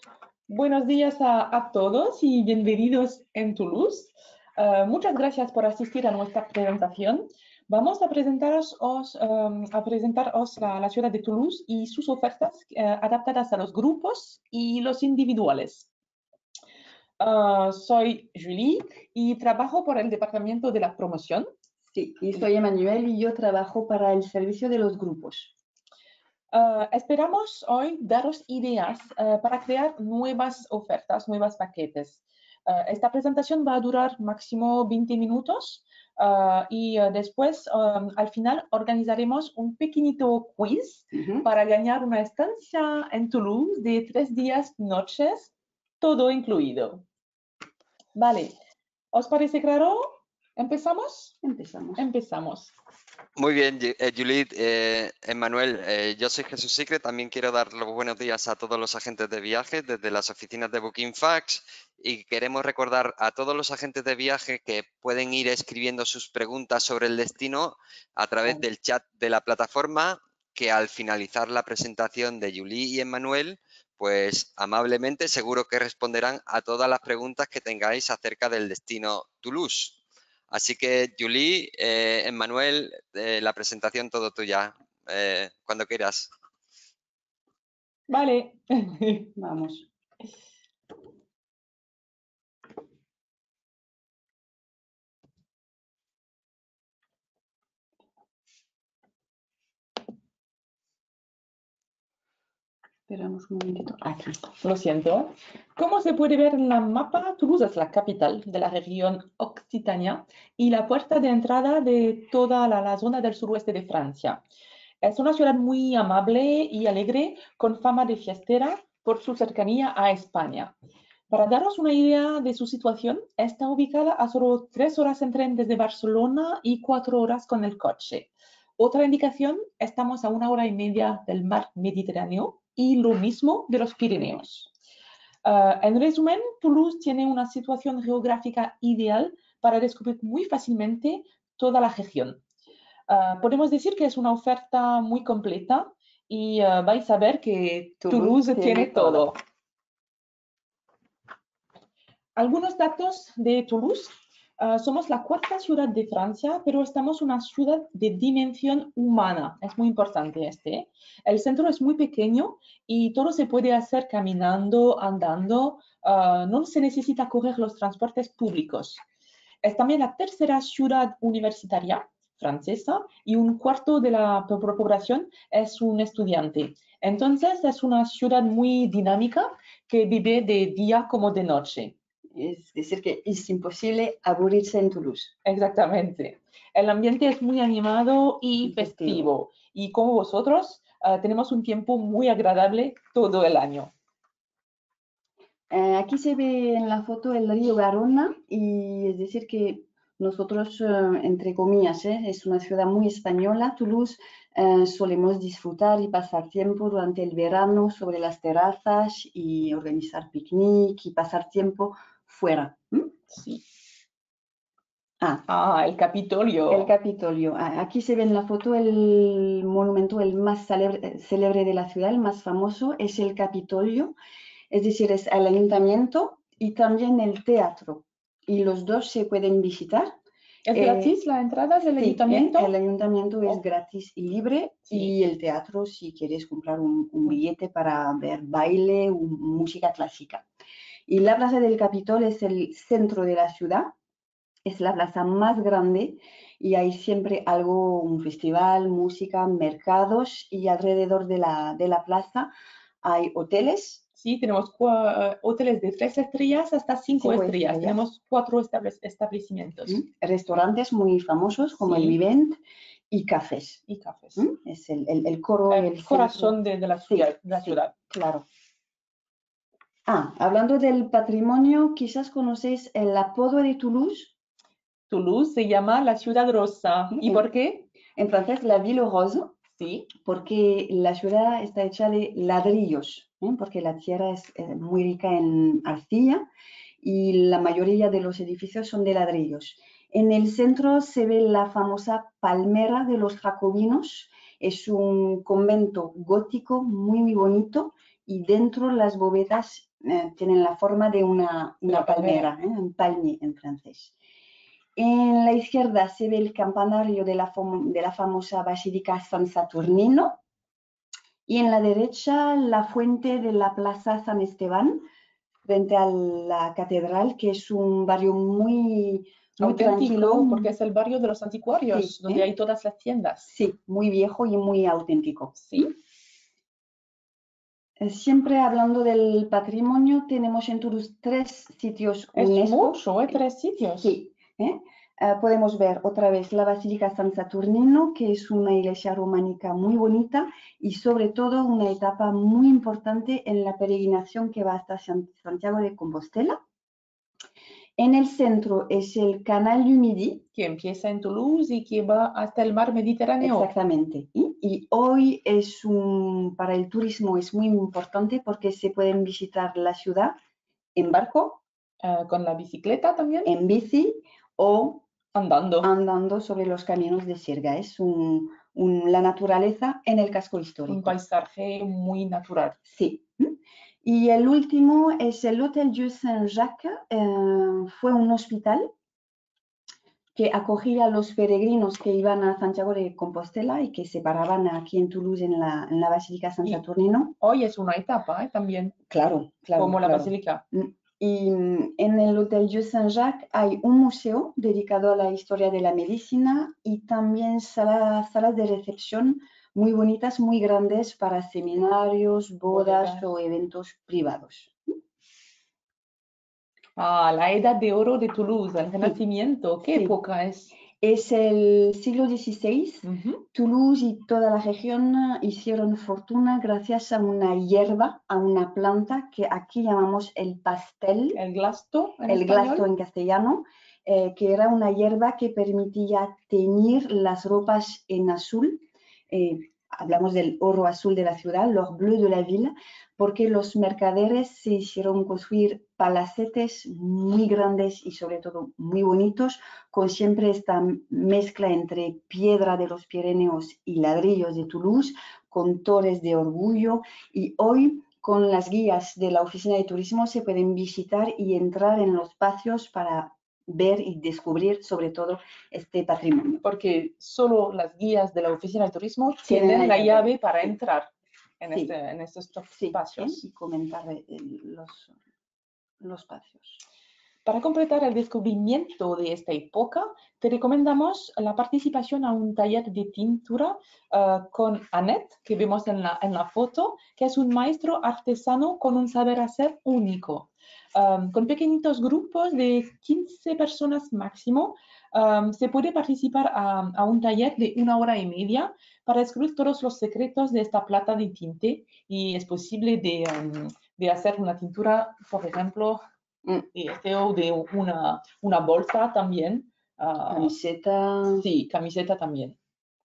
Buenos días a todos y bienvenidos en Toulouse. Muchas gracias por asistir a nuestra presentación. Vamos a presentaros la ciudad de Toulouse y sus ofertas adaptadas a los grupos y los individuales. Soy Julie y trabajo por el departamento de la promoción. Sí, y soy Emmanuel y yo trabajo para el servicio de los grupos. Esperamos hoy daros ideas para crear nuevas ofertas, nuevos paquetes. Esta presentación va a durar máximo 20 minutos y después, al final, organizaremos un pequeñito quiz para ganar una estancia en Toulouse de 3 días, noches, todo incluido. Vale, ¿os parece claro? ¿Empezamos? Empezamos. Empezamos. Muy bien, Juliet, Emmanuel, yo soy Jesús Sicre, también quiero dar los buenos días a todos los agentes de viaje desde las oficinas de Bookingfax y queremos recordar a todos los agentes de viaje que pueden ir escribiendo sus preguntas sobre el destino a través del chat de la plataforma, que al finalizar la presentación de Juliet y Emmanuel, pues amablemente seguro que responderán a todas las preguntas que tengáis acerca del destino Toulouse. Así que, Julie, Emmanuel, la presentación todo tuya, cuando quieras. Vale, Vamos. Esperamos un momentito. Aquí. Lo siento. Como se puede ver en la mapa, Toulouse es la capital de la región Occitania y la puerta de entrada de toda la zona del suroeste de Francia. Es una ciudad muy amable y alegre, con fama de fiestera por su cercanía a España. Para daros una idea de su situación, está ubicada a solo 3 horas en tren desde Barcelona y 4 horas con el coche. Otra indicación, estamos a 1 hora y media del mar Mediterráneo y lo mismo de los Pirineos. En resumen, Toulouse tiene una situación geográfica ideal para descubrir muy fácilmente toda la región. Podemos decir que es una oferta muy completa y vais a ver que Toulouse tiene todo. Algunos datos de Toulouse. Somos la 4ª ciudad de Francia, pero estamos una ciudad de dimensión humana. Es muy importante este. El centro es muy pequeño y todo se puede hacer caminando, andando. No se necesita coger los transportes públicos. Es también la 3ª ciudad universitaria francesa y 1/4 de la población es un estudiante. Entonces es una ciudad muy dinámica que vive de día como de noche. Es decir, que es imposible aburrirse en Toulouse. Exactamente. El ambiente es muy animado y festivo. Y como vosotros, tenemos un tiempo muy agradable todo el año. Aquí se ve en la foto el río Garona y es decir que nosotros, entre comillas, es una ciudad muy española, Toulouse, solemos disfrutar y pasar tiempo durante el verano sobre las terrazas y organizar picnic y pasar tiempo fuera. Sí. Ah, el Capitolio. El Capitolio. Aquí se ve en la foto el monumento el más célebre de la ciudad, el más famoso, es el Capitolio. Es decir, es el ayuntamiento y también el teatro. Y los dos se pueden visitar. ¿Es gratis la entrada del ayuntamiento? El ayuntamiento es gratis y libre. Sí. Y el teatro, si quieres comprar un billete para ver baile o música clásica. Y la Plaza del Capitolio es el centro de la ciudad. Es la plaza más grande y hay siempre algo, un festival, música, mercados y alrededor de la plaza hay hoteles. Sí, tenemos hoteles de 3 estrellas hasta 5 estrellas. Tenemos 4 establecimientos. Restaurantes muy famosos como el Vivent y cafés. Es el coro y el corazón de la ciudad. Sí, claro. Hablando del patrimonio, quizás conocéis el apodo de Toulouse. Toulouse se llama la ciudad rosa. ¿Y por qué? En francés, la ville rose. Sí. Porque la ciudad está hecha de ladrillos, porque la tierra es muy rica en arcilla y la mayoría de los edificios son de ladrillos. En el centro se ve la famosa Palmera de los Jacobinos. Es un convento gótico muy, muy bonito y dentro las bóvedas tienen la forma de una palmera, un palmier en francés. En la izquierda se ve el campanario de la famosa Basílica San Saturnino y en la derecha la fuente de la Plaza San Esteban frente a la catedral, que es un barrio muy tranquilo. Porque es el barrio de los anticuarios, Sí, donde hay todas las tiendas. Sí, muy viejo y muy auténtico. Sí. Siempre hablando del patrimonio, tenemos en Toulouse 3 sitios Es UNESCO. mucho, 3 sitios. Sí. Podemos ver otra vez la Basílica San Saturnino, que es una iglesia románica muy bonita y sobre todo una etapa muy importante en la peregrinación que va hasta Santiago de Compostela. En el centro es el Canal du Midi. Que empieza en Toulouse y que va hasta el mar Mediterráneo. Exactamente. Y hoy para el turismo es muy importante porque se pueden visitar la ciudad en barco. Con la bicicleta también. En bici o andando sobre los caminos de sierga. Es la naturaleza en el casco histórico. Un paisaje muy natural. Sí. Y el último es el Hôtel Dieu Saint-Jacques. Fue un hospital que acogía a los peregrinos que iban a Santiago de Compostela y que se paraban aquí en Toulouse en la Basílica San Saturnino. Hoy es una etapa también. Claro. Como la Basílica. Y en el Hôtel Dieu Saint-Jacques hay un museo dedicado a la historia de la medicina y también salas de recepción muy bonitas, muy grandes para seminarios, bodas o eventos privados. La Edad de Oro de Toulouse, el Renacimiento. ¿Qué época es? Es el siglo XVI. Toulouse y toda la región hicieron fortuna gracias a una hierba, a una planta que aquí llamamos el pastel. El glasto en castellano, que era una hierba que permitía teñir las ropas en azul. Hablamos del oro azul de la ciudad, l'or bleu de la ville, porque los mercaderes se hicieron construir palacetes muy grandes y sobre todo muy bonitos, con siempre esta mezcla entre piedra de los Pirineos y ladrillos de Toulouse, con torres de orgullo. Y hoy, con las guías de la Oficina de Turismo, se pueden visitar y entrar en los patios para ver y descubrir sobre todo este patrimonio. Porque solo las guías de la Oficina de Turismo tienen la llave para entrar en estos espacios. Y comentar los patios. Para completar el descubrimiento de esta época, te recomendamos la participación a un taller de tintura con Annette, que vemos en la foto, que es un maestro artesano con un saber hacer único. Con pequeñitos grupos de 15 personas máximo, se puede participar a un taller de 1 hora y media para descubrir todos los secretos de esta plata de tinte y es posible de hacer una tintura, por ejemplo, o de una bolsa también. Camiseta. Sí, camiseta también.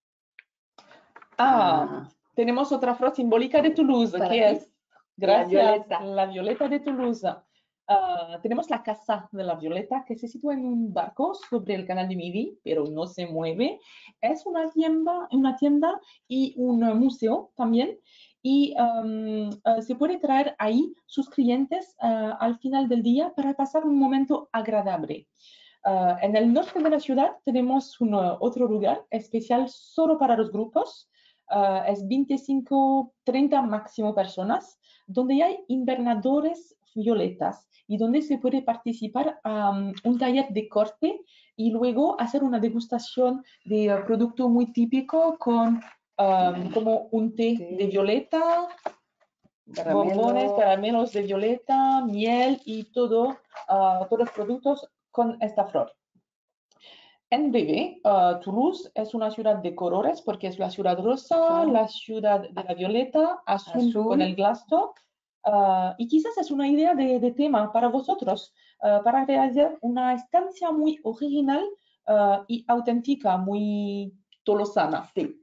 Tenemos otra flor simbólica de Toulouse, que es, gracias, la violeta de Toulouse. Tenemos la Casa de la Violeta, que se sitúa en un barco sobre el canal de Midi, pero no se mueve. Es una tienda y un museo también. Y se puede traer ahí sus clientes al final del día para pasar un momento agradable. En el norte de la ciudad tenemos otro lugar especial solo para los grupos. Es 25-30 máximo personas, donde hay invernadores violetas y donde se puede participar a un taller de corte y luego hacer una degustación de producto muy típico con como un té de violeta, bombones, caramelos de violeta, miel y todos los productos con esta flor. En breve, Toulouse es una ciudad de colores porque es la ciudad rosa, la ciudad de la violeta, azul. Con el glasto. Y quizás es una idea de tema para vosotros, para realizar una estancia muy original y auténtica, muy tolosana. Sí.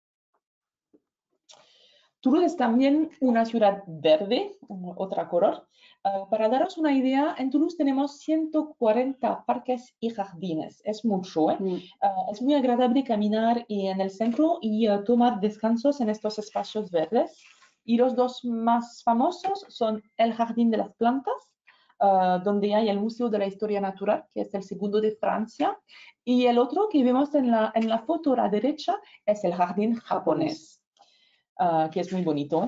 Toulouse es también una ciudad verde, otra color. Para daros una idea, en Toulouse tenemos 140 parques y jardines. Es mucho, ¿eh? Es muy agradable caminar en el centro y tomar descansos en estos espacios verdes. Y los dos más famosos son el Jardín de las Plantas, donde hay el Museo de la Historia Natural, que es el segundo de Francia, y el otro que vemos en la foto a la derecha es el Jardín Japonés, que es muy bonito.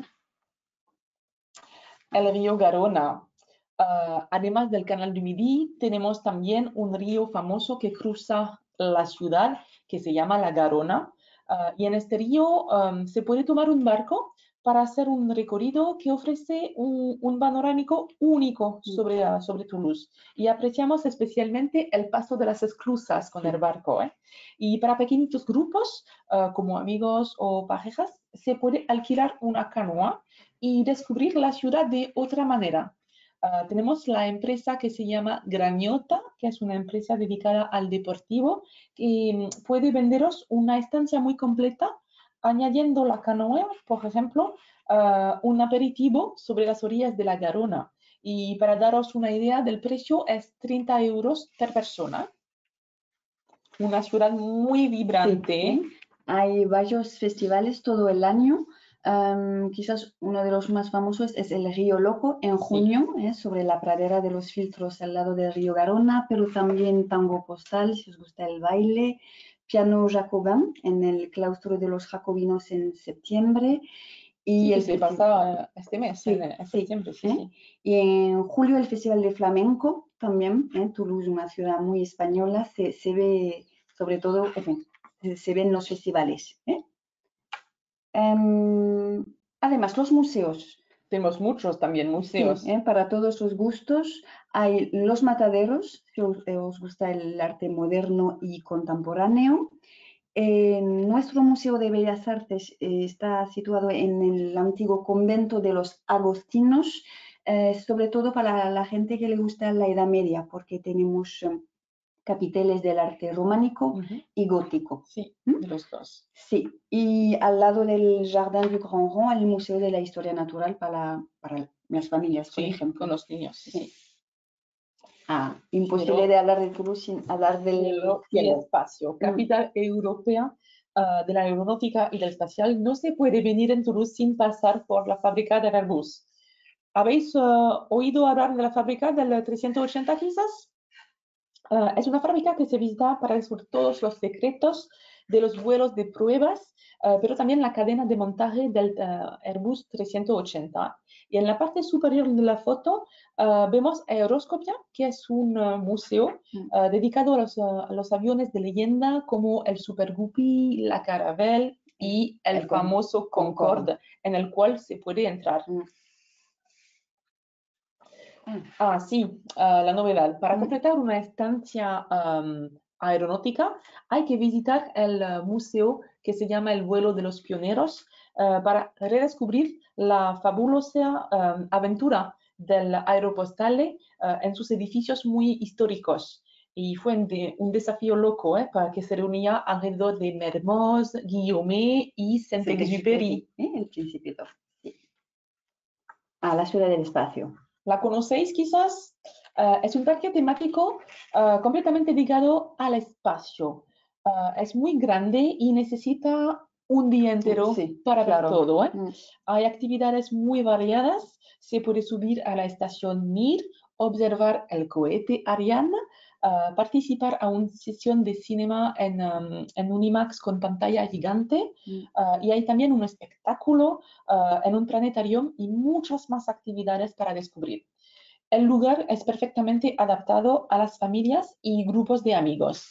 El río Garona. Además del Canal du Midi, tenemos también un río famoso que cruza la ciudad, que se llama la Garona. Y en este río se puede tomar un barco para hacer un recorrido que ofrece un panorámico único sobre Toulouse. Y apreciamos especialmente el paso de las esclusas con el barco. Y para pequeñitos grupos, como amigos o parejas, se puede alquilar una canoa y descubrir la ciudad de otra manera. Tenemos la empresa que se llama Graniota, que es una empresa dedicada al deportivo, que puede venderos una estancia muy completa, añadiendo la canoa, por ejemplo, un aperitivo sobre las orillas de la Garona. Y para daros una idea del precio, es 30 euros per persona. Una ciudad muy vibrante. Sí, hay varios festivales todo el año. Quizás uno de los más famosos es el Río Loco en junio, sobre la pradera de los Filtros al lado del río Garona, pero también Tango Postal, si os gusta el baile, Piano Jacobin en el claustro de los Jacobinos en septiembre. Y sí, que se pasa este mes, sí, en septiembre. Sí. Y en julio el Festival de Flamenco también, Toulouse, una ciudad muy española, se ve sobre todo, se ven los festivales. Además, los museos. Tenemos muchos también museos. Sí, para todos los gustos. Hay los mataderos, si os gusta el arte moderno y contemporáneo. Nuestro Museo de Bellas Artes está situado en el antiguo convento de los agostinos, sobre todo para la gente que le gusta la Edad Media, porque tenemos capiteles del arte románico y gótico. Sí, de los dos. Sí, y al lado del Jardin du Grand Rond, el Museo de la Historia Natural para las familias, por ejemplo. Con los niños. Sí. Imposible de hablar de Toulouse sin hablar del cielo y espacio. Capital europea de la aeronáutica y del espacial. No se puede venir en Toulouse sin pasar por la fábrica de Airbus. ¿Habéis oído hablar de la fábrica del 380 quizás? Es una fábrica que se visita para descubrir todos los secretos de los vuelos de pruebas, pero también la cadena de montaje del Airbus 380. Y en la parte superior de la foto vemos Aeroscopia, que es un museo dedicado a los aviones de leyenda como el Super Guppy, la Caravelle y el famoso Concorde, en el cual se puede entrar. Sí, la novedad. Para completar una estancia aeronáutica hay que visitar el museo que se llama El Vuelo de los Pioneros para redescubrir la fabulosa aventura del Aeropostale en sus edificios muy históricos. Y fue un desafío loco para que se reunía alrededor de Mermoz, Guillaume y Saint-Exupéry. El Principito. Sí. La ciudad del espacio. ¿La conocéis quizás? Es un parque temático completamente dedicado al espacio. Es muy grande y necesita un día entero para ver todo. Hay actividades muy variadas. Se puede subir a la estación Mir, observar el cohete Ariane, participar a una sesión de cinema en un IMAX con pantalla gigante y hay también un espectáculo en un planetario y muchas más actividades para descubrir. El lugar es perfectamente adaptado a las familias y grupos de amigos.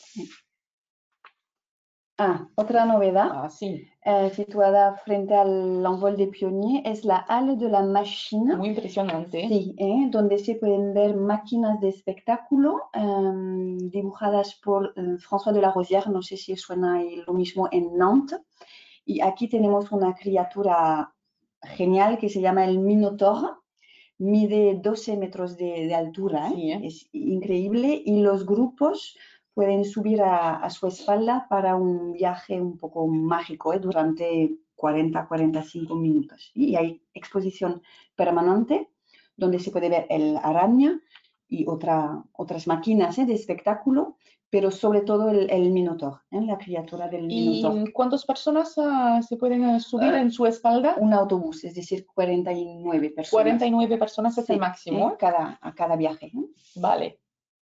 Otra novedad situada frente al Envol des Pionniers es la Halle de la Machine. Muy impresionante. Sí, donde se pueden ver máquinas de espectáculo dibujadas por François de la Rosière, no sé si suena lo mismo en Nantes. Y aquí tenemos una criatura genial que se llama el Minotaur. Mide 12 metros de altura, es increíble, y los grupos pueden subir a su espalda para un viaje un poco mágico durante 40-45 minutos. Y hay exposición permanente donde se puede ver el araña y otras máquinas de espectáculo, pero sobre todo el Minotaur, la criatura del Minotaur. ¿Y cuántas personas se pueden subir en su espalda? Un autobús, es decir, 49 personas. 49 personas es el máximo. A cada viaje. Vale.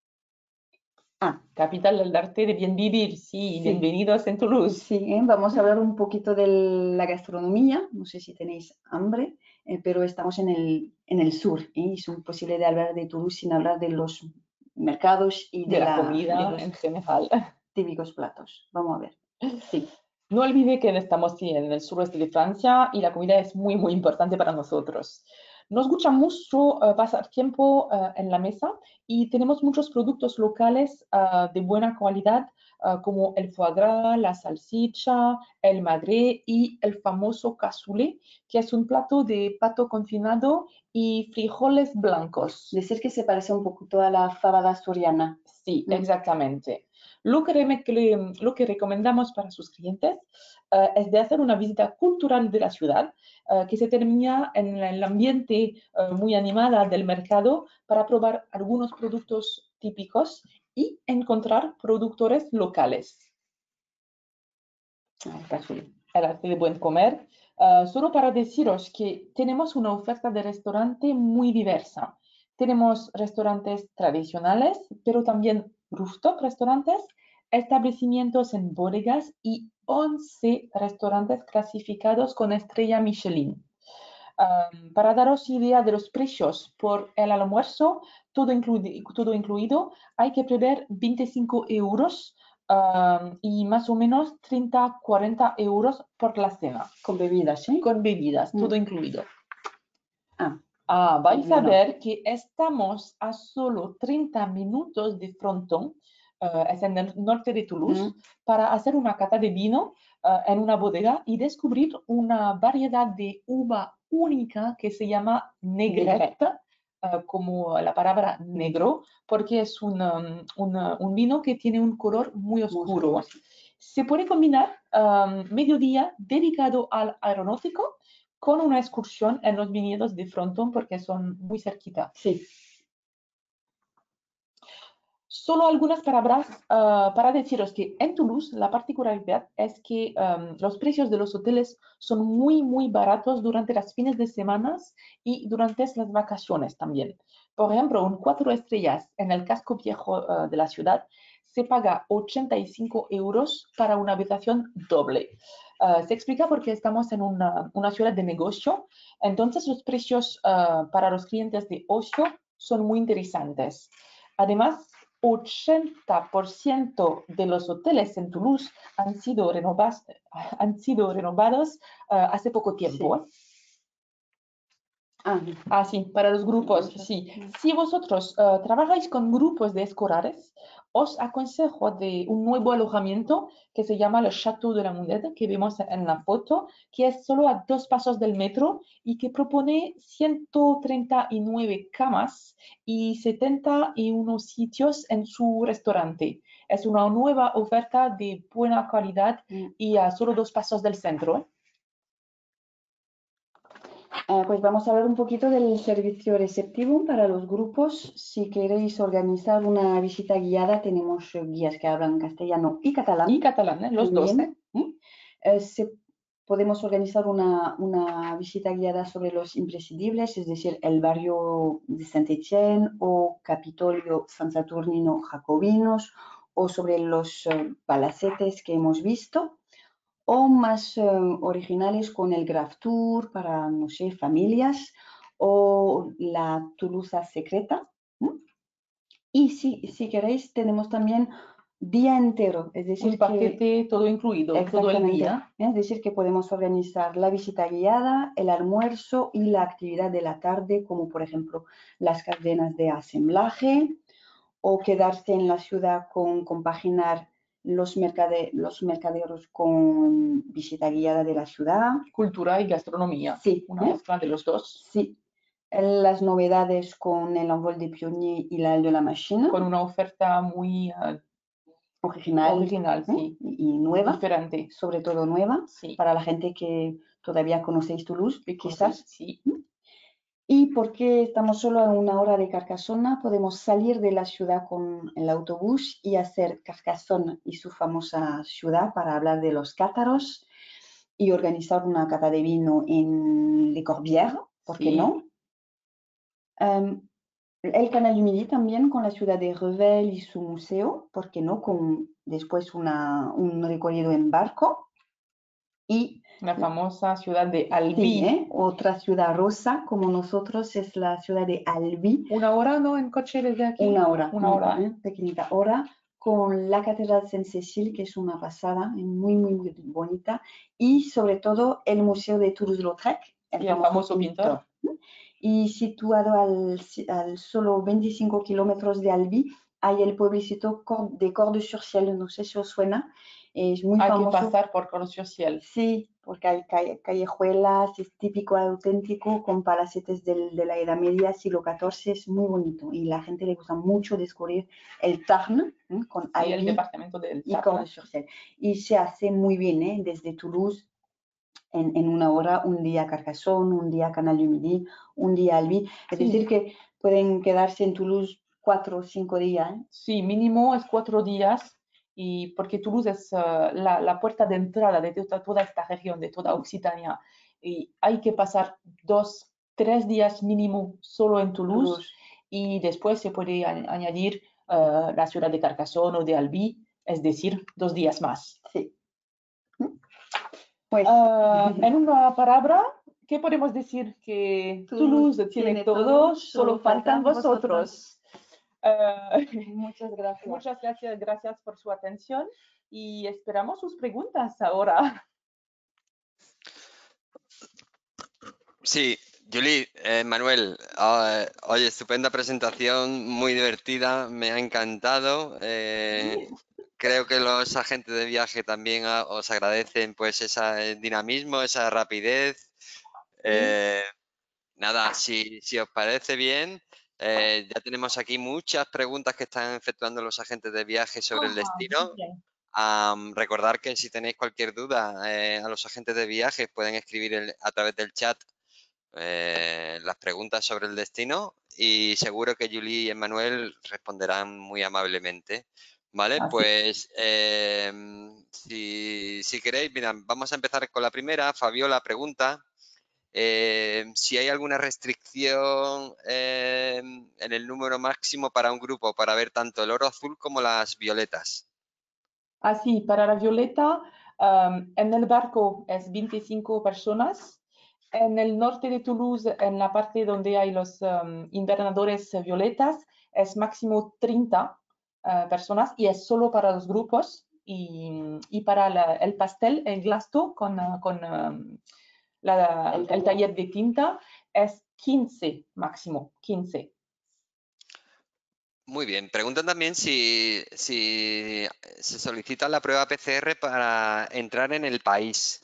Capital del arte de bien vivir, sí, bienvenidos en Toulouse. Sí, vamos a hablar un poquito de la gastronomía, no sé si tenéis hambre, pero estamos en el sur, es imposible de hablar de Toulouse sin hablar de los mercados y de la comida de los en general. Típicos platos. Vamos a ver. Sí. No olvide que estamos en el suroeste de Francia y la comida es muy, muy importante para nosotros. Nos gusta mucho pasar tiempo en la mesa y tenemos muchos productos locales de buena calidad, como el foie gras, la salchicha, el magret y el famoso cassoulet, que es un plato de pato confinado y frijoles blancos. Decir que se parece un poquito a la fabada asturiana. Sí, exactamente. Lo que recomendamos para sus clientes es de hacer una visita cultural de la ciudad, que se termina en el ambiente muy animada del mercado para probar algunos productos típicos y encontrar productores locales. El arte de buen comer. Solo para deciros que tenemos una oferta de restaurante muy diversa. Tenemos restaurantes tradicionales, pero también rooftop restaurantes, establecimientos en bodegas y 11 restaurantes clasificados con estrella Michelin. Para daros idea de los precios por el almuerzo, todo incluido, hay que prever 25 euros y más o menos 30-40 euros por la cena. Con bebidas, ¿sí? Con bebidas, todo incluido. Vais bueno. a ver que estamos a solo 30 minutos de Fronton, es en el norte de Toulouse, para hacer una cata de vino en una bodega y descubrir una variedad de uva única que se llama Negrette, como la palabra negro, porque es un vino que tiene un color muy oscuro. Se puede combinar mediodía dedicado al aeronáutico con una excursión en los viñedos de Fronton porque son muy cerquita. Sí. Solo algunas palabras para deciros que en Toulouse la particularidad es que los precios de los hoteles son muy, muy baratos durante las fines de semana y durante las vacaciones también. Por ejemplo, un 4 estrellas en el casco viejo de la ciudad se paga 85 euros para una habitación doble. Se explica porque estamos en una ciudad de negocio, entonces los precios para los clientes de ocio son muy interesantes. Además, 80% de los hoteles en Toulouse han sido renovados hace poco tiempo. Sí, para los grupos, sí. Si vosotros trabajáis con grupos de escolares, os aconsejo de un nuevo alojamiento que se llama el Château de la Moneda, que vemos en la foto, que es solo a 2 pasos del metro y que propone 139 camas y 71 sitios en su restaurante. Es una nueva oferta de buena calidad y a solo 2 pasos del centro. Pues vamos a hablar un poquito del servicio receptivo para los grupos. Si queréis organizar una visita guiada, tenemos guías que hablan castellano y catalán. Y catalán, los dos. Podemos organizar una visita guiada sobre los imprescindibles, es decir, el barrio de Saint-Étienne o Capitolio San Saturnino Jacobinos, o sobre los palacetes que hemos visto, o más originales con el Graf Tour para, no sé, familias, o la Toulouse secreta. Y si queréis, tenemos también día entero, es decir, un paquete todo incluido, todo el día. Es decir, que podemos organizar la visita guiada, el almuerzo y la actividad de la tarde, como por ejemplo las cadenas de asemblaje, o quedarse en la ciudad con compaginar los mercaderos con visita guiada de la ciudad. Cultura y gastronomía. Sí. Una mezcla de los dos. Sí. Las novedades con el Envol de Pionnier y la de la Machine. Con una oferta muy original, sí. Y nueva. Diferente. Sobre todo nueva. Sí. Para la gente que todavía conocéis Toulouse, quizás. Sí. Y porque estamos solo a 1 hora de Carcassonne, podemos salir de la ciudad con el autobús y hacer Carcassonne y su famosa ciudad para hablar de los cátaros y organizar una cata de vino en Le Corbière, ¿por qué Sí. no? El Canal du Midi también con la ciudad de Revel y su museo, ¿por qué no? Con después un recorrido en barco. Y La famosa ciudad de sí, Albi. otra ciudad rosa como nosotros es la ciudad de Albi. 1 hora, ¿no? En coche desde aquí. 1 hora, 1 hora. pequeñita hora, con la Catedral Saint-Cécile, que es una pasada, muy, muy, muy bonita, y sobre todo el Museo de Toulouse-Lautrec, Y el famoso pintor. Y situado al solo 25 kilómetros de Albi, hay el pueblecito de Cordes-sur-Ciel, no sé si os suena, es muy Hay que famoso. pasar por Cordes-sur-Ciel. Sí, porque hay callejuelas, es típico, auténtico, con palacetes de la Edad Media, siglo XIV, es muy bonito. Y la gente le gusta mucho descubrir el Tarn, con Sí, el Albi departamento del y Tarn. Cordes-sur-Ciel. Y se hace muy bien, desde Toulouse, en 1 hora, un día Carcassonne, un día Canal du Midi, un día Albi. Es Sí. decir, que pueden quedarse en Toulouse 4 o 5 días. Sí, mínimo es 4 días, y porque Toulouse es la puerta de entrada de toda esta región, de toda Occitania, y hay que pasar 2, 3 días mínimo solo en Toulouse, y después se puede añadir la ciudad de Carcassonne o de Albi, es decir, 2 días más. Sí. Pues, En una palabra, ¿qué podemos decir? Que Toulouse tiene todo, solo faltan vosotros. Muchas gracias. Muchas gracias por su atención y esperamos sus preguntas ahora. Sí, Julie, Manuel, oye, estupenda presentación, muy divertida, me ha encantado. Creo que los agentes de viaje también os agradecen pues ese dinamismo, esa rapidez. Eh, Nada, si os parece bien, ya tenemos aquí muchas preguntas que están efectuando los agentes de viaje sobre el destino. Bien. Recordar que si tenéis cualquier duda a los agentes de viaje pueden escribir a través del chat las preguntas sobre el destino y seguro que Julie y Emmanuel responderán muy amablemente. ¿Vale? Así. Pues si queréis, mira, vamos a empezar con la primera. Fabiola pregunta si hay alguna restricción en el número máximo para un grupo para ver tanto el oro azul como las violetas. Así, para la violeta, en el barco es 25 personas. En el norte de Toulouse, en la parte donde hay los invernadores violetas, es máximo 30 personas y es solo para los grupos. Y para el pastel, el glasto el taller de tinta es 15 máximo, 15. Muy bien. Preguntan también si se solicita la prueba PCR para entrar en el país.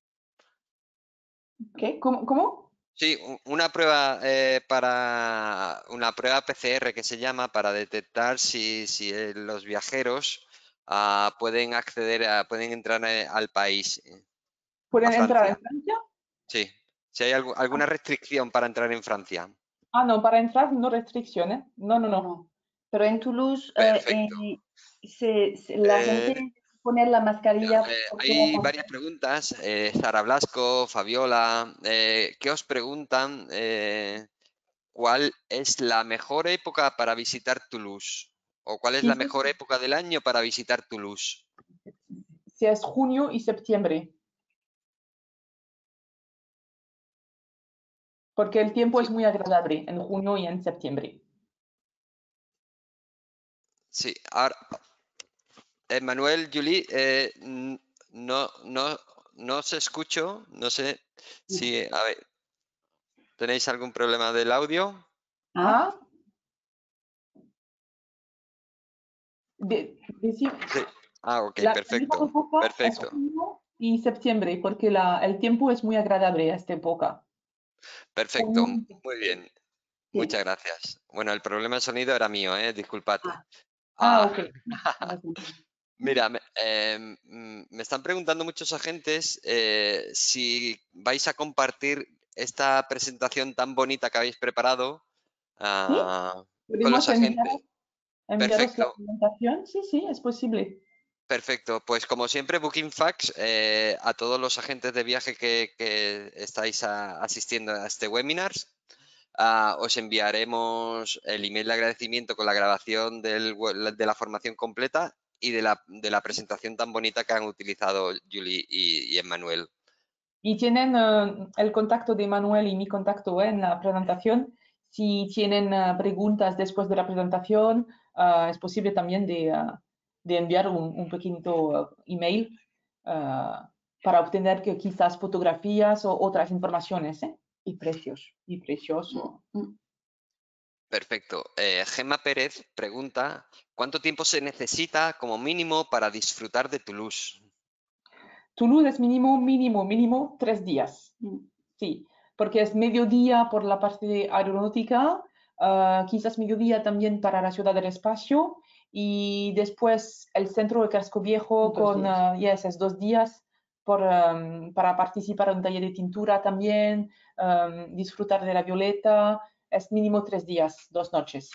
¿Qué? ¿Cómo? Sí, una prueba una prueba PCR que se llama para detectar si los viajeros pueden acceder pueden entrar al país, a ¿Pueden entrar en Francia. Francia? Sí. Si hay alguna restricción para entrar en Francia. Ah, no, para entrar no restricciones. No, no, no. No. Pero en Toulouse, Perfecto. la Eh, gente pone la mascarilla. Hay varias preguntas. Sara Blasco, Fabiola, ¿qué os preguntan? ¿Cuál es la mejor época para visitar Toulouse? ¿O cuál es la Sí, mejor época del año para visitar Toulouse? si es junio y septiembre, porque el tiempo Sí, es muy agradable en junio y en septiembre. sí. Ahora, Manuel, Julie, no os escucho. No sé si, a ver, ¿tenéis algún problema del audio? Ah, Ah, decir, Sí. Ah, ok, la mejor perfecto. época es Perfecto. junio y septiembre, porque el tiempo es muy agradable a esta época. Perfecto. Junio y Muy septiembre. bien. sí. Muchas gracias. Bueno, el problema de sonido era mío, disculpad. Ah, Ah, Ok. mira, me están preguntando muchos agentes si vais a compartir esta presentación tan bonita que habéis preparado ¿Sí? con los ¿Podemos agentes. enviaros la Perfecto, presentación? Sí, sí, es posible. perfecto. Pues como siempre, Booking Facts, a todos los agentes de viaje que estáis asistiendo a este webinar, os enviaremos el email de agradecimiento con la grabación de la formación completa y de la presentación tan bonita que han utilizado Julie y Emmanuel. Y tienen el contacto de Manuel y mi contacto en la presentación. Si tienen preguntas después de la presentación, es posible también de enviar un pequeño email para obtener quizás fotografías o otras informaciones, ¿eh? Y precios. Y precioso. Perfecto. Gemma Pérez pregunta, ¿cuánto tiempo se necesita como mínimo para disfrutar de Toulouse? Toulouse es mínimo 3 días. Sí, porque es mediodía por la parte aeronáutica, quizás mediodía también para la ciudad del espacio y después el centro de Casco Viejo 2 días. yes, es 2 días para participar en un taller de tintura también, disfrutar de la violeta, es mínimo 3 días, 2 noches.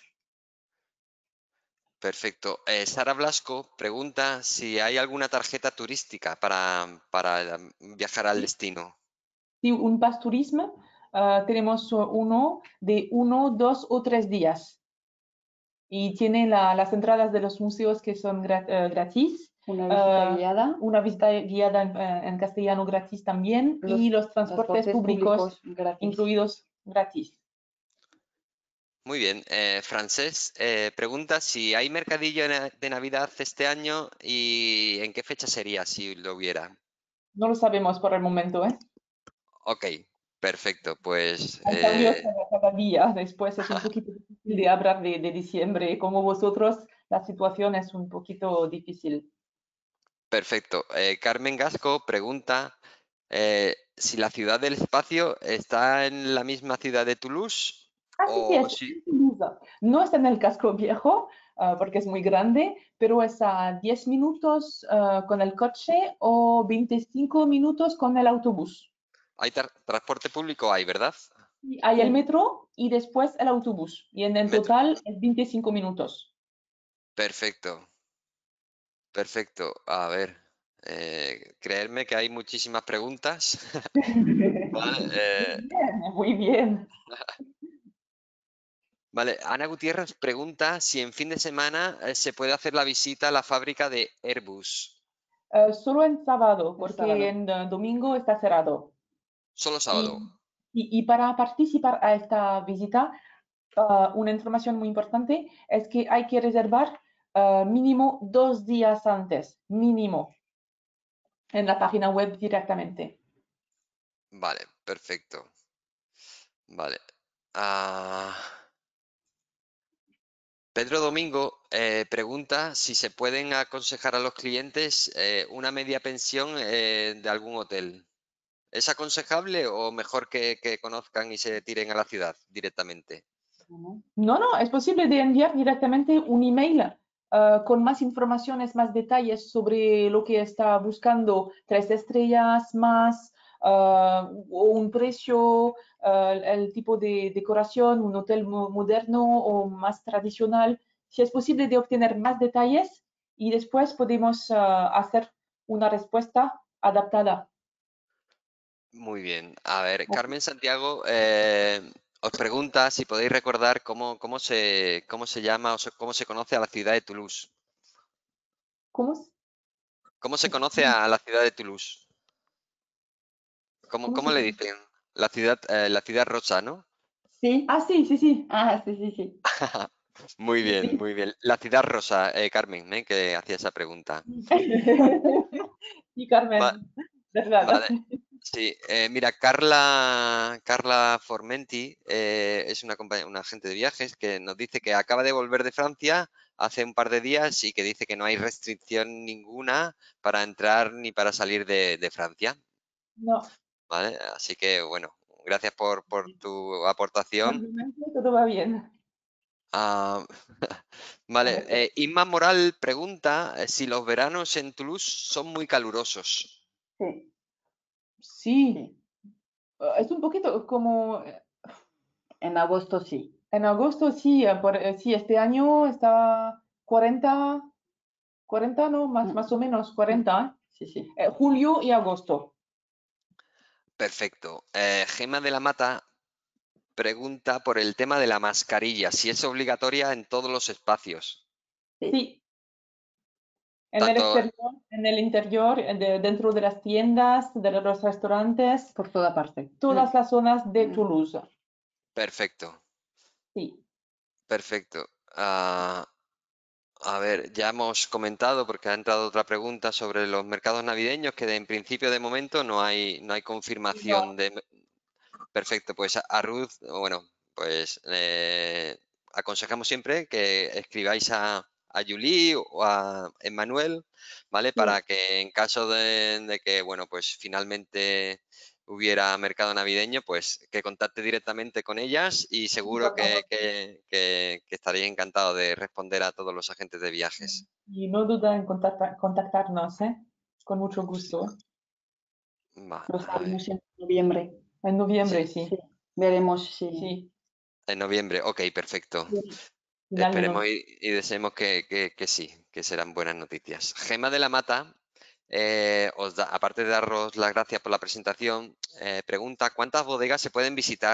Perfecto. Sara Blasco pregunta si hay alguna tarjeta turística para viajar al Sí, destino. sí, un Pass Turismo, tenemos uno de 1, 2 o 3 días. Y tiene las entradas de los museos que son gratis, Una visita uh, guiada. una visita guiada en castellano gratis también y los transportes públicos gratis. incluidos gratis. Muy bien. Francés pregunta si hay mercadillo de Navidad este año y en qué fecha sería si lo hubiera. No lo sabemos por el momento, ¿eh? Ok, perfecto. Pues Hay cambios cada día. Después es un poquito difícil de hablar de diciembre. Como vosotros, la situación es un poquito difícil. perfecto. Carmen Gasco pregunta si la ciudad del espacio está en la misma ciudad de Toulouse Ah, sí, sí, o es si... en Toulouse. No está en el casco viejo, porque es muy grande, pero es a 10 minutos con el coche o 25 minutos con el autobús. Hay transporte público, hay, ¿verdad? Y hay el Sí. metro y después el autobús. Y en Metro. total es 25 minutos. Perfecto, perfecto. A ver, creerme que hay muchísimas preguntas. Vale, Muy bien, muy bien. vale, Ana Gutiérrez pregunta si en fin de semana se puede hacer la visita a la fábrica de Airbus. Solo en sábado, El porque sábado. en domingo está cerrado. Solo sábado. Y para participar a esta visita, una información muy importante es que hay que reservar mínimo 2 días antes, mínimo, en la página web directamente. Vale, perfecto. Vale. Ah, Pedro Domingo pregunta si se pueden aconsejar a los clientes una media pensión de algún hotel. ¿Es aconsejable o mejor que conozcan y se tiren a la ciudad directamente? No, no, es posible de enviar directamente un email con más informaciones, más detalles sobre lo que está buscando, 3 estrellas más, o un precio, el tipo de decoración, un hotel moderno o más tradicional. Si es posible de obtener más detalles y después podemos hacer una respuesta adaptada. Muy bien. A ver, Carmen Santiago os pregunta si podéis recordar cómo se llama cómo se conoce a la ciudad de Toulouse. ¿Cómo? ¿Cómo se conoce a la ciudad de Toulouse? ¿Cómo, ¿Cómo cómo se le llama? dicen? La ciudad rosa, ¿no? Sí. Ah, sí, sí, sí. Ah, sí, sí, sí. Muy Sí, bien, sí. muy bien. La ciudad rosa, Carmen, que hacía esa pregunta. Sí, Va- Carmen, verdad. vale, sí. Mira, Carla Formenti es una agente de viajes que nos dice que acaba de volver de Francia hace un par de días y que dice que no hay restricción ninguna para entrar ni para salir de Francia. No, ¿Vale? Así que, bueno, gracias por tu por aportación. el momento todo va bien. Ah, vale, Inma Moral pregunta si los veranos en Toulouse son muy calurosos. Sí, Sí, sí. Es un poquito como En agosto sí. en agosto, sí, sí, este año está 40, 40 no, más o menos 40, Sí, sí. julio y agosto. Perfecto. Gema de la Mata pregunta por el tema de la mascarilla, si es obligatoria en todos los espacios. Sí. Sí, en el Tanto, exterior, en el interior, dentro de las tiendas, de los restaurantes, Por toda parte. todas las zonas de Mm. Toulouse. perfecto, Sí. perfecto. A ver, ya hemos comentado, porque ha entrado otra pregunta sobre los mercados navideños, que en principio de momento no hay confirmación No, de. Perfecto, pues a Ruth, bueno, pues aconsejamos siempre que escribáis a Julie o a Emmanuel, ¿vale? sí, Para que en caso de que, bueno, pues finalmente hubiera mercado navideño, pues que contacte directamente con ellas y sí, seguro por que, favor. que estaría encantado de responder a todos los agentes de viajes. Y no duda en contactarnos, ¿eh? Con mucho gusto. Va, Lo a ver, haremos en noviembre. En noviembre, sí, sí. Sí. Veremos si. Sí, en noviembre, ok, perfecto. sí, final de Esperemos noviembre. y deseemos que sí, que serán buenas noticias. Gema de la Mata, aparte de daros las gracias por la presentación, pregunta, ¿cuántas bodegas se pueden visitar?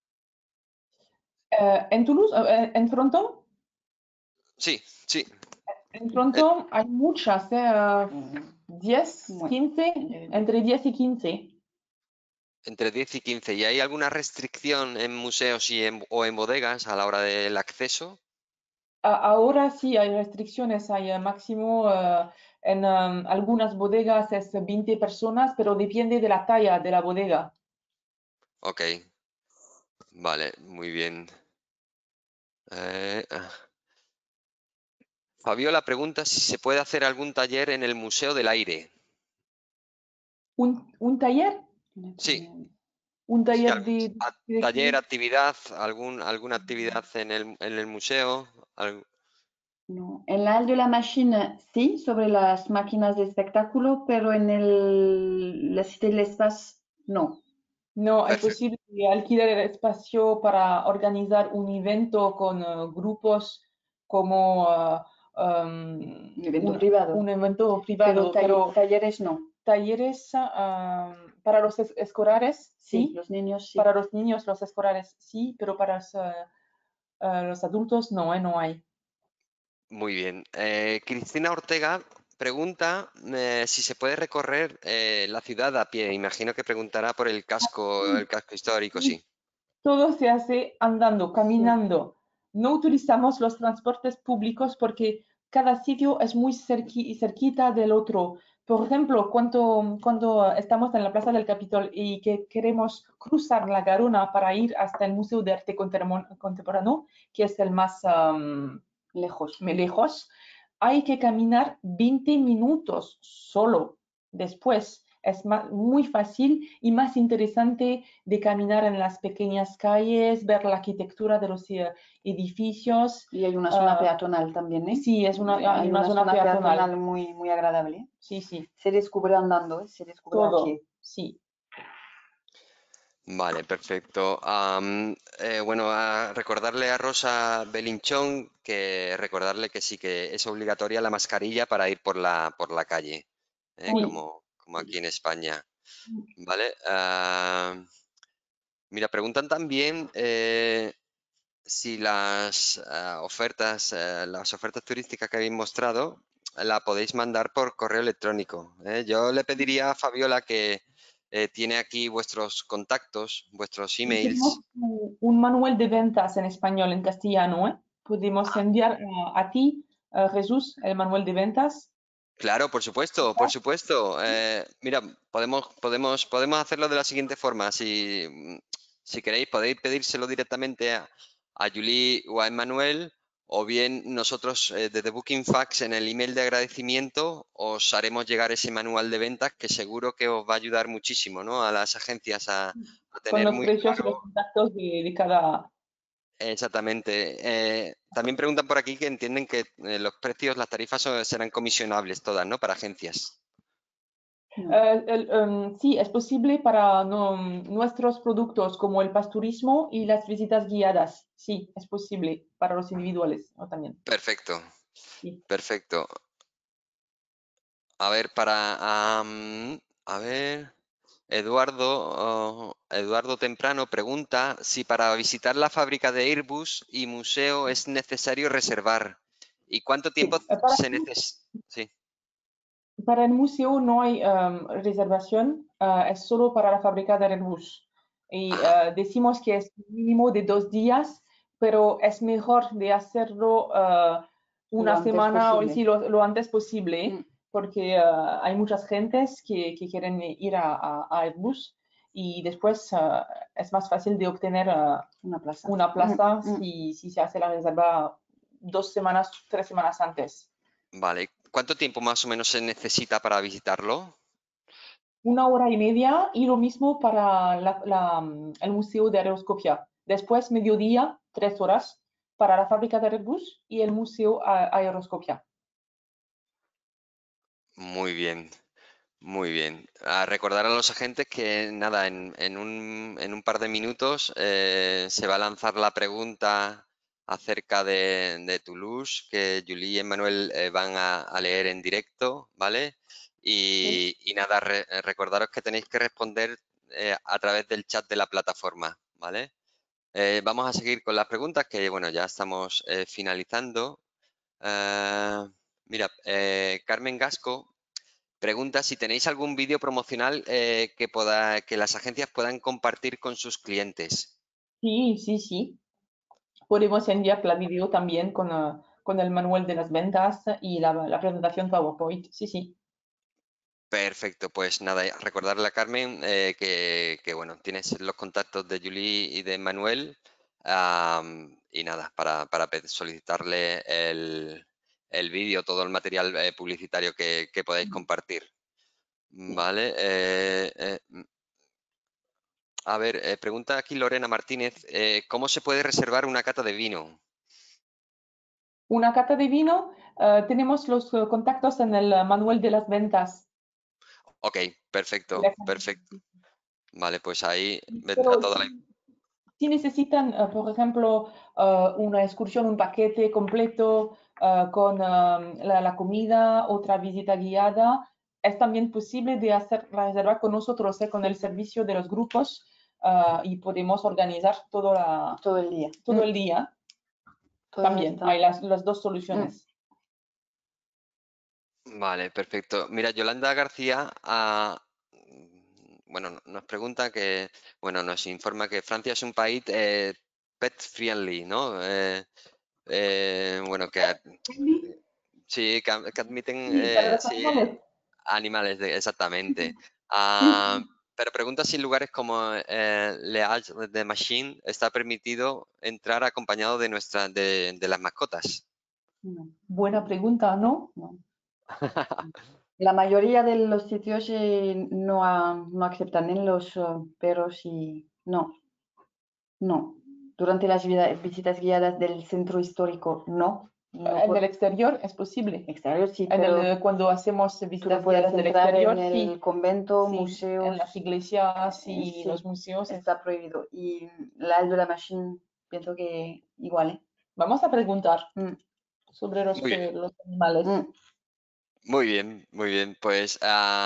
En Toulouse, en Fronton, Sí, sí. en Eh, Fronton hay muchas, Mm, 10, Bueno, 15, entre 10 y 15. entre 10 y 15. ¿Y hay alguna restricción en museos o en bodegas a la hora del acceso? Ahora sí hay restricciones, hay máximo en algunas bodegas es 20 personas, pero depende de la talla de la bodega. Ok, vale, muy bien. Eh, ah. Fabiola pregunta si se puede hacer algún taller en el Museo del Aire. Un taller, Sí, un sí, taller algún de taller, qué? actividad, alguna actividad en el museo. no. En la Halle de la Machine, sí, sobre las máquinas de espectáculo, pero en la Cité de l'Espace, no. No, es Perfecto. posible alquilar el espacio para organizar un evento con grupos como Un evento privado. un evento Pero privado, pero talleres no. talleres para los escolares, Sí, sí, los niños sí. para los niños, los escolares, sí, pero para los adultos no, no hay. Muy bien. Cristina Ortega pregunta si se puede recorrer la ciudad a pie. Imagino que preguntará por el Sí, casco histórico, sí. sí. Todo se hace andando, Sí. caminando. No utilizamos los transportes públicos porque cada sitio es muy cerquita del otro. Por ejemplo, cuando estamos en la Plaza del Capitol y que queremos cruzar la Garona para ir hasta el Museo de Arte Contemporáneo, que es el más Lejos. lejos, hay que caminar 20 minutos solo. Después es muy fácil y más interesante de caminar en las pequeñas calles, ver la arquitectura de los edificios. Y hay una zona Ah, peatonal también, ¿eh? sí, hay Hay una una zona zona peatonal. peatonal muy, muy agradable. Sí, sí, Se descubre andando, ¿eh? Se descubre a todo. pie. Sí. Vale, perfecto. Bueno, recordarle a Rosa Belinchón que recordarle que sí que es obligatoria la mascarilla para ir por la calle, Sí. como aquí en España. Vale. Mira, preguntan también si las ofertas turísticas que habéis mostrado, la podéis mandar por correo electrónico. Yo le pediría a Fabiola que tiene aquí vuestros contactos, vuestros Y tenemos emails. un manual de ventas en español, en castellano, ¿eh? Podemos enviar a ti, Jesús, el manual de ventas. Claro, por supuesto, por supuesto. Mira, podemos hacerlo de la siguiente forma. Si queréis, podéis pedírselo directamente a Julie o a Emmanuel, o bien nosotros desde Booking Facts en el email de agradecimiento os haremos llegar ese manual de ventas que seguro que os va a ayudar muchísimo, ¿no? A las agencias a Con tener los muy precios y claro. los contactos de cada. Exactamente. También preguntan por aquí que entienden que los precios, las tarifas serán comisionables todas, ¿no? Para agencias. Sí, es posible para nuestros productos como el pasturismo y las visitas guiadas. Sí, es posible para los individuales, ¿no? También. Perfecto, Sí. perfecto. A ver, a ver, Eduardo Temprano pregunta si para visitar la fábrica de Airbus y museo es necesario reservar. ¿Y cuánto tiempo Sí. se necesita? Sí. Para el museo no hay reservación, es solo para la fábrica de Airbus. Y Ajá, decimos que es mínimo de 2 días, pero es mejor de hacerlo Lo una antes semana o posible. sí, lo antes posible, Mm, porque hay muchas gentes que quieren ir a Airbus y después es más fácil de obtener Una plaza. una plaza Mm. si se hace la reserva 2 semanas, 3 semanas antes. vale. ¿Cuánto tiempo más o menos se necesita para visitarlo? 1 hora y media y lo mismo para el Museo de Aeroscopia. Después, mediodía, 3 horas para la fábrica de Airbus y el Museo Aeroscopia. Muy bien. Muy bien. A recordar a los agentes que nada, en un par de minutos se va a lanzar la pregunta acerca de Toulouse, que Julie y Emmanuel van a leer en directo, ¿vale? Sí. Y nada, recordaros que tenéis que responder a través del chat de la plataforma, ¿vale? Vamos a seguir con las preguntas que, bueno, ya estamos finalizando. Eh, mira, Carmen Gasco pregunta si tenéis algún vídeo promocional que las agencias puedan compartir con sus clientes. Sí, sí, sí. Podemos enviar la video también con el manual de las ventas y la presentación PowerPoint. Sí, sí. Perfecto, pues nada, recordarle a Carmen que, bueno, tienes los contactos de Julie y de Manuel y nada, para solicitarle el vídeo, todo el material publicitario que podáis compartir. Sí. Vale. A ver, pregunta aquí Lorena Martínez, ¿cómo se puede reservar una cata de vino? Una cata de vino, tenemos los contactos en el manual de las ventas. Ok, perfecto, Directamente. perfecto. Vale, pues ahí vendrá Pero toda la... si necesitan, por ejemplo, una excursión, un paquete completo con la comida, otra visita guiada, es también posible de hacer la reserva con nosotros, con el servicio de los grupos y podemos organizar Todo el día. todo el día. Todo el También hay estancia. las dos Mm. soluciones. Vale, perfecto. Mira, Yolanda García bueno, nos pregunta que, bueno, nos informa que Francia es un país pet friendly, ¿no? Bueno, sí, que admiten, Sí, para los sí, animales. animales, exactamente. Sí. Ah, pero pregunta si en lugares como Le Hage de Machine está permitido entrar acompañado de las mascotas. No, Buena pregunta, ¿no? no. La mayoría de los sitios no aceptan en los perros y no, no. Durante las visitas guiadas del centro histórico, no. No En el por exterior es posible. exterior sí, pero Cuando hacemos tú no visitas puedes guiadas del entrar en exterior, el sí, convento, sí, en las museos, iglesias y sí, los museos. está prohibido. Y la de la machine, pienso que igual, ¿eh? Vamos a preguntar Mm, sobre Muy bien, los animales. mm. muy bien, muy bien. Pues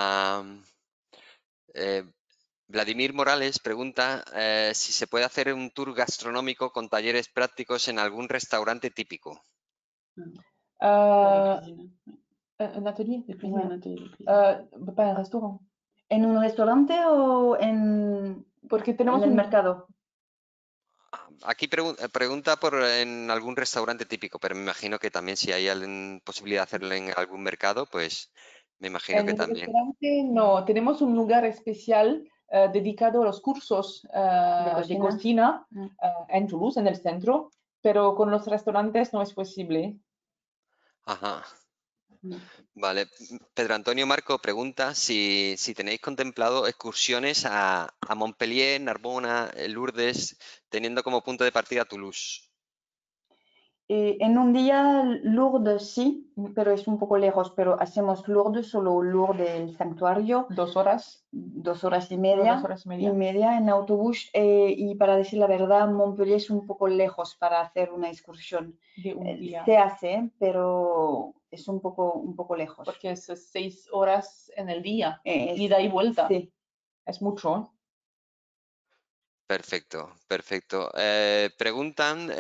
eh, Vladimir Morales pregunta si se puede hacer un tour gastronómico con talleres prácticos en algún restaurante típico. Cours de Euh, cuisine. un atelier de Ouais, cuisine. un atelier de cuisine. Pas un restaurant. ¿En un restaurante o Porque en tenemos el mercado? Aquí pregunta por en algún restaurante típico, pero me imagino que también si hay posibilidad de hacerlo en algún mercado, pues me imagino en que el también. restaurante no, tenemos un lugar especial dedicado a los cursos ¿De de cocina? cocina Mm. en Toulouse, en el centro, pero con los restaurantes no es posible. Ajá. Mm. Vale. Pedro Antonio Marco pregunta si tenéis contemplado excursiones a Montpellier, Narbona, Lourdes, teniendo como punto de partida Toulouse. En un día Lourdes sí, pero es un poco lejos, pero hacemos Lourdes, solo Lourdes el santuario, 2 horas, 2 horas y no, media, 2 horas y media. en autobús. Y para decir la verdad, Montpellier es un poco lejos para hacer una excursión. De un día, Se hace, pero es un poco lejos. porque es 6 horas en el día, Es- ida y vuelta. sí. Es mucho. Perfecto, perfecto. Preguntan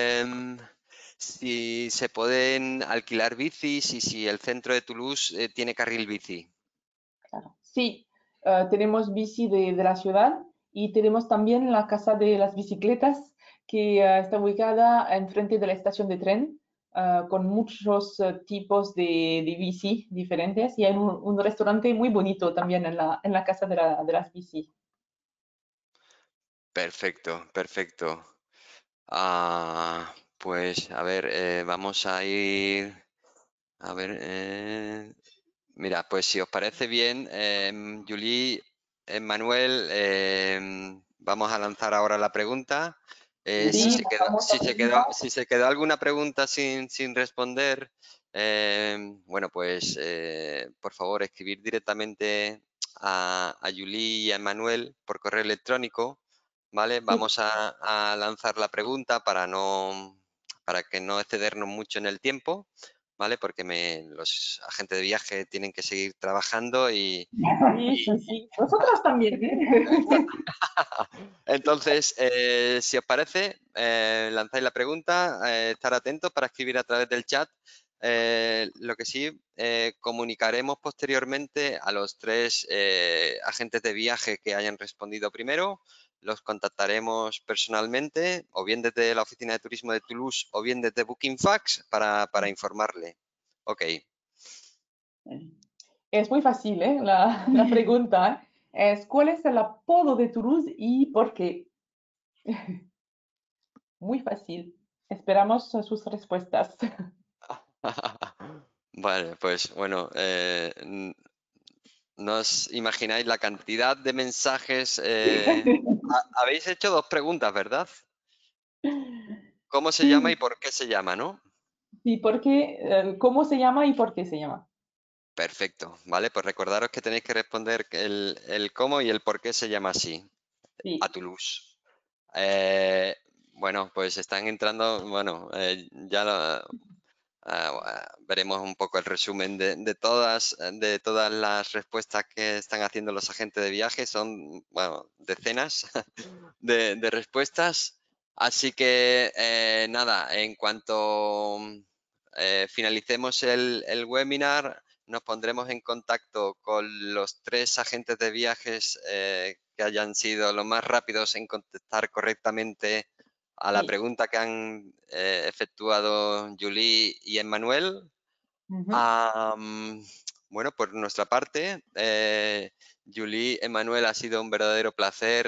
si se pueden alquilar bicis y si el centro de Toulouse tiene carril bici. Claro. Sí, tenemos bici de la ciudad y tenemos también la casa de las bicicletas que está ubicada enfrente de la estación de tren con muchos tipos de bici diferentes y hay un restaurante muy bonito también en la casa de las bici. Perfecto, perfecto. Pues a ver, vamos a ir. A ver, mira, pues si os parece bien, Julie, Manuel, vamos a lanzar ahora la pregunta. Si Sí, se quedó, vamos a preguntar. si se quedó alguna pregunta sin responder, bueno, pues por favor escribir directamente a Julie y a Manuel por correo electrónico, ¿vale? Sí, Vamos a lanzar la pregunta para que no excedernos mucho en el tiempo. ¿Vale? Porque los agentes de viaje tienen que seguir trabajando sí, sí, sí. Nosotros también, ¿eh? entonces, si os parece, lanzáis la pregunta, estar atentos para escribir a través del chat. Lo que sí, comunicaremos posteriormente a los 3 agentes de viaje que hayan respondido primero. Los contactaremos personalmente, o bien desde la oficina de turismo de Toulouse, o bien desde Bookingfax para informarle. Ok. Es muy fácil, ¿eh? La pregunta es, ¿cuál es el apodo de Toulouse y por qué? Muy fácil. Esperamos sus respuestas. Vale, pues bueno, no os imagináis la cantidad de mensajes. Habéis hecho 2 preguntas, ¿verdad? ¿Cómo se llama y Sí, por qué se llama, no? sí, ¿por qué? ¿Cómo se llama y por qué se llama? Perfecto, vale, pues recordaros que tenéis que responder el cómo y el por qué se llama así, a Sí. Toulouse. Eh, bueno, pues están entrando, bueno, veremos un poco el resumen de todas las respuestas que están haciendo los agentes de viaje. Son, bueno, decenas de respuestas. Así que, nada, en cuanto finalicemos el webinar, nos pondremos en contacto con los 3 agentes de viajes que hayan sido los más rápidos en contestar correctamente a la Sí. pregunta que han efectuado Julie y Emmanuel. Ujú. Bueno, por nuestra parte, Julie, Emmanuel, ha sido un verdadero placer.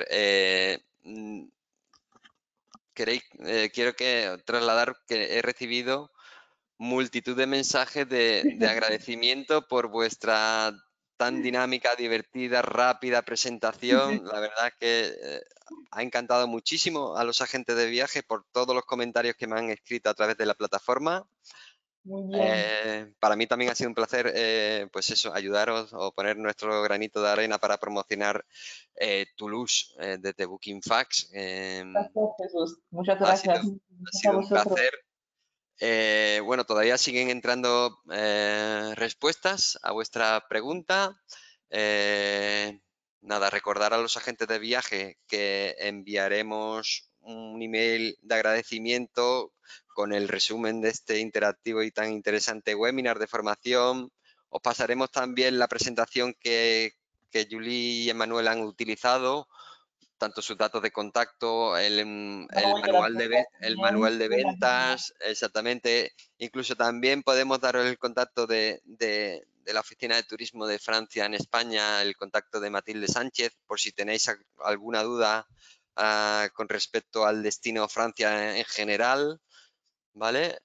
Quiero trasladar que he recibido multitud de mensajes de agradecimiento por vuestra tan dinámica, divertida, rápida presentación. La verdad que ha encantado muchísimo a los agentes de viaje por todos los comentarios que me han escrito a través de la plataforma. Muy bien. Para mí también ha sido un placer, pues eso, ayudaros o poner nuestro granito de arena para promocionar Toulouse desde Bookingfax. Gracias, Jesús. Muchas Ha sido, gracias. ha A sido un vosotros. placer. Bueno, todavía siguen entrando respuestas a vuestra pregunta. Eh, Nada, recordar a los agentes de viaje que enviaremos un email de agradecimiento con el resumen de este interactivo y tan interesante webinar de formación. Os pasaremos también la presentación que Julie y Emanuel han utilizado, tanto sus datos de contacto, Manuel de las Ventas el también. manual de Muy bien. ventas, exactamente. Incluso también podemos daros el contacto de la Oficina de Turismo de Francia en España, el contacto de Matilde Sánchez, por si tenéis alguna duda con respecto al destino Francia en general. ¿Vale?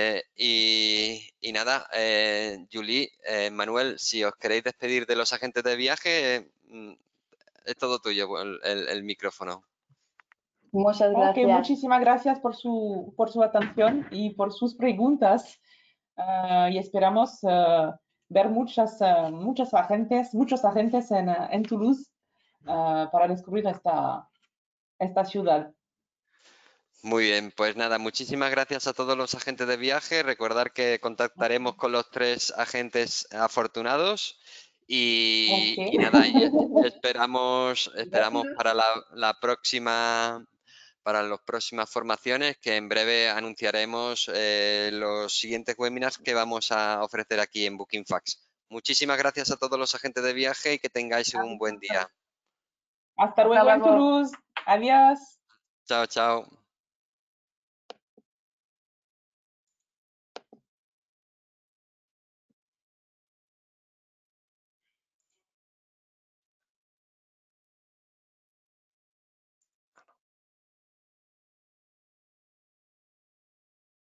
Y nada, Julie, Manuel, si os queréis despedir de los agentes de viaje, es todo tuyo el micrófono. Muchas Ok, gracias. muchísimas gracias por su atención y por sus preguntas. Y esperamos ver muchos agentes en Toulouse para descubrir esta ciudad. Muy bien, pues nada, muchísimas gracias a todos los agentes de viaje. Recordar que contactaremos con los 3 agentes afortunados Ok. y nada, y esperamos Gracias. para la próxima, para las próximas formaciones que en breve anunciaremos los siguientes webinars que vamos a ofrecer aquí en Booking Facts. Muchísimas gracias a todos los agentes de viaje y que tengáis un buen día. Hasta Hasta luego en luego. Toulouse. Adiós. Chao, chao.